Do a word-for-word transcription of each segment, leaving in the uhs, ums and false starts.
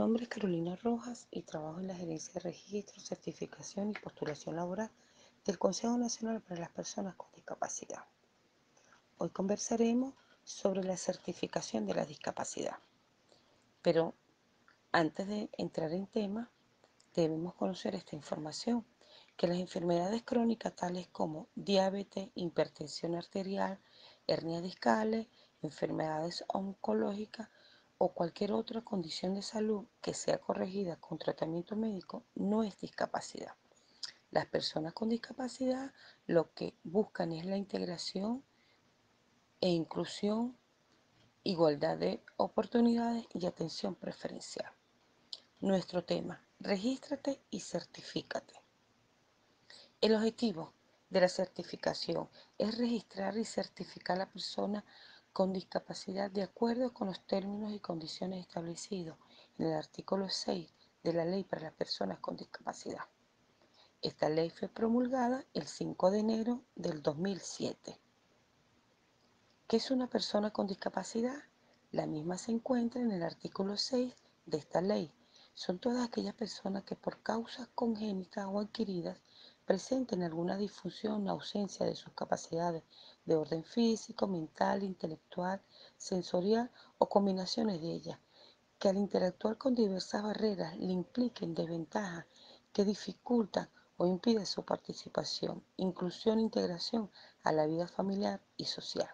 nombre es Carolina Rojas y trabajo en la Gerencia de Registro, Certificación y Postulación Laboral del Consejo Nacional para las Personas con Discapacidad. Hoy conversaremos sobre la certificación de la discapacidad. Pero antes de entrar en tema, debemos conocer esta información, que las enfermedades crónicas tales como diabetes, hipertensión arterial, hernias discales, enfermedades oncológicas o cualquier otra condición de salud que sea corregida con tratamiento médico no es discapacidad. Las personas con discapacidad lo que buscan es la integración e inclusión, igualdad de oportunidades y atención preferencial. Nuestro tema: regístrate y certifícate. El objetivo de la certificación es registrar y certificar a la persona con discapacidad de acuerdo con los términos y condiciones establecidos en el artículo seis de la Ley para las Personas con Discapacidad. Esta ley fue promulgada el cinco de enero del dos mil siete. ¿Qué es una persona con discapacidad? La misma se encuentra en el artículo seis de esta ley. Son todas aquellas personas que por causas congénitas o adquiridas presenten alguna disfunción o ausencia de sus capacidades de orden físico, mental, intelectual, sensorial o combinaciones de ellas, que al interactuar con diversas barreras le impliquen desventajas que dificultan o impiden su participación, inclusión e integración a la vida familiar y social.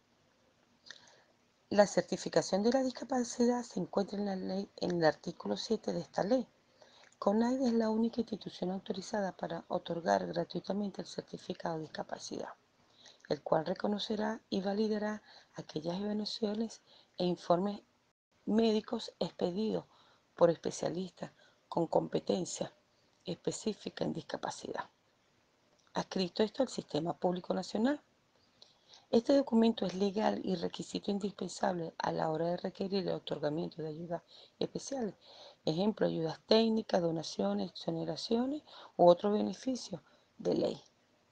La certificación de la discapacidad se encuentra en la ley, en el artículo siete de esta ley. CONADE es la única institución autorizada para otorgar gratuitamente el certificado de discapacidad, el cual reconocerá y validará aquellas evaluaciones e informes médicos expedidos por especialistas con competencia específica en discapacidad. Adscrito esto al Sistema Público Nacional. Este documento es legal y requisito indispensable a la hora de requerir el otorgamiento de ayudas especiales, ejemplo, ayudas técnicas, donaciones, exoneraciones u otros beneficios de ley.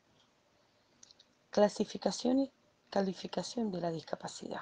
Clasificación y calificación de la discapacidad.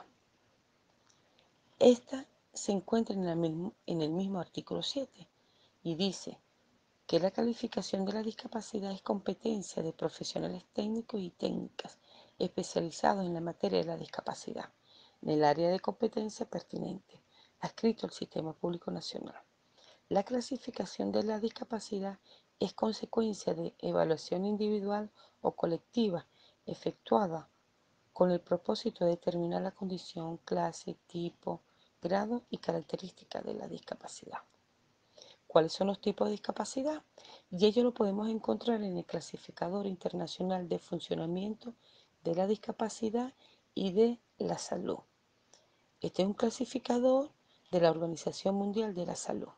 Esta se encuentra en el mismo, en el mismo artículo siete y dice que la calificación de la discapacidad es competencia de profesionales técnicos y técnicas especializados en la materia de la discapacidad, en el área de competencia pertinente, adscrito al Sistema Público Nacional. La clasificación de la discapacidad es consecuencia de evaluación individual o colectiva efectuada con el propósito de determinar la condición, clase, tipo, grado y características de la discapacidad. ¿Cuáles son los tipos de discapacidad? Y ello lo podemos encontrar en el Clasificador Internacional de Funcionamiento de la Discapacidad y de la Salud. Este es un clasificador de la Organización Mundial de la Salud,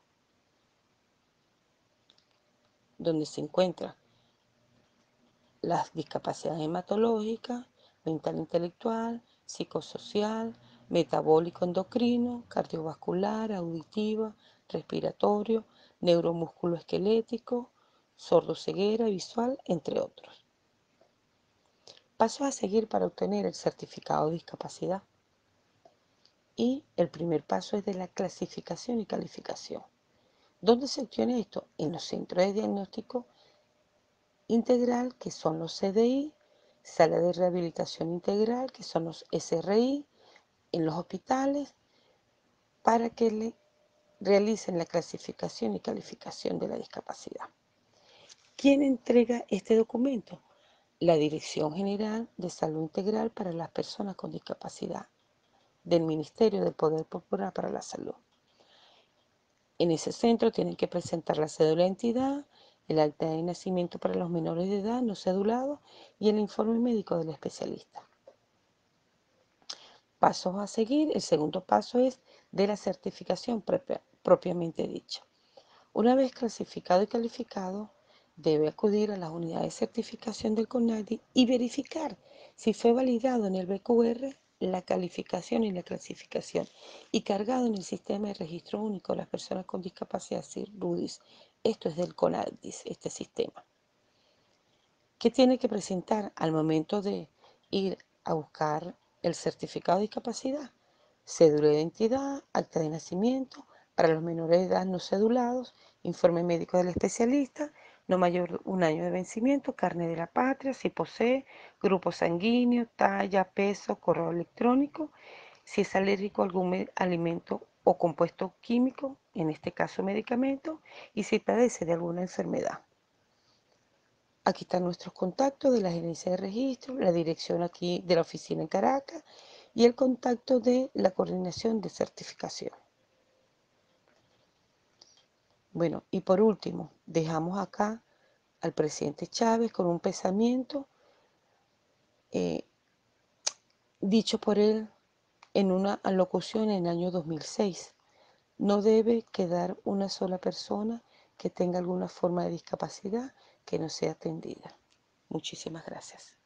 donde se encuentran las discapacidades hematológicas, mental intelectual, psicosocial, metabólico endocrino, cardiovascular, auditiva, respiratorio, neuromusculoesquelético, sordoceguera visual, entre otros. Pasos a seguir para obtener el certificado de discapacidad. Y el primer paso es de la clasificación y calificación. ¿Dónde se obtiene esto? En los centros de diagnóstico integral, que son los C D I, sala de rehabilitación integral, que son los S R I, en los hospitales, para que le realicen la clasificación y calificación de la discapacidad. ¿Quién entrega este documento? La Dirección General de Salud Integral para las Personas con Discapacidad del Ministerio del Poder Popular para la Salud. En ese centro tienen que presentar la cédula de identidad, el acta de nacimiento para los menores de edad no cedulados y el informe médico del especialista. Pasos a seguir. El segundo paso es de la certificación propia, propiamente dicha. Una vez clasificado y calificado, debe acudir a las unidades de certificación del CONADI y verificar si fue validado en el B Q R la calificación y la clasificación y cargado en el Sistema de Registro Único de las Personas con Discapacidad, S I R RUDIS. Esto es del CONADIS, este sistema. ¿Qué tiene que presentar al momento de ir a buscar el certificado de discapacidad? Cédula de identidad, acta de nacimiento, Para los menores de edad no cedulados, informe médico del especialista, no mayor de un año de vencimiento, carne de la patria, si posee, grupo sanguíneo, talla, peso, correo electrónico, si es alérgico a algún alimento o compuesto químico, en este caso medicamento, y si padece de alguna enfermedad. Aquí están nuestros contactos de la gerencia de registro, la dirección aquí de la oficina en Caracas y el contacto de la coordinación de certificación. Bueno, y por último, dejamos acá al presidente Chávez con un pensamiento eh, dicho por él en una alocución en el año dos mil seis. No debe quedar una sola persona que tenga alguna forma de discapacidad que no sea atendida. Muchísimas gracias.